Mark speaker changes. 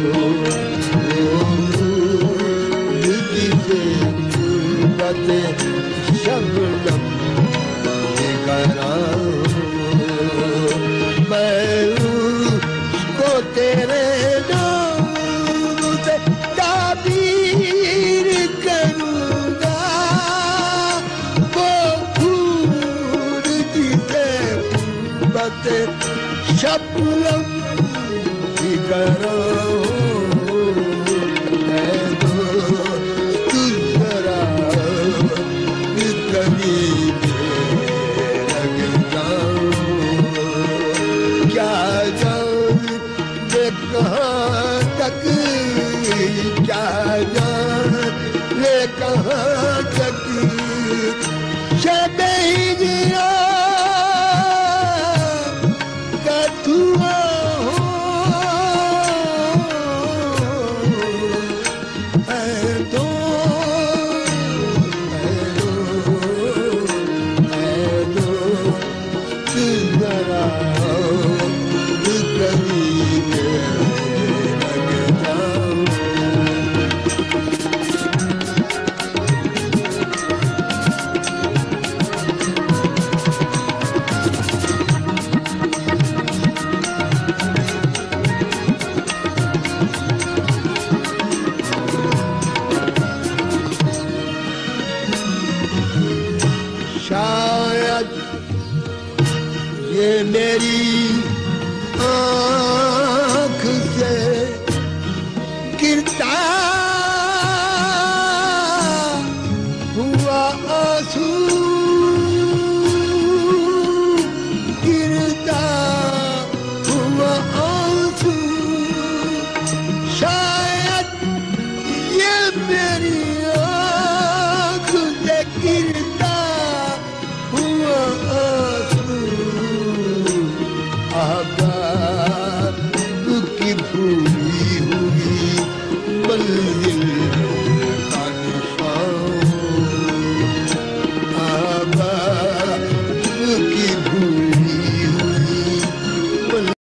Speaker 1: शबनम कराऊं मैं उसको तेरे नाम से ताबीर करूंगा वो फूल जिसे बते शबनम कराऊं कहाँ तक क्या जाने कहाँ तक शबे हिजरा का धुआं है तो जरा शायद ये मेरी आँख से गिरता हुआ आंसू गिरता हुआ आंसू शायद ये मेरी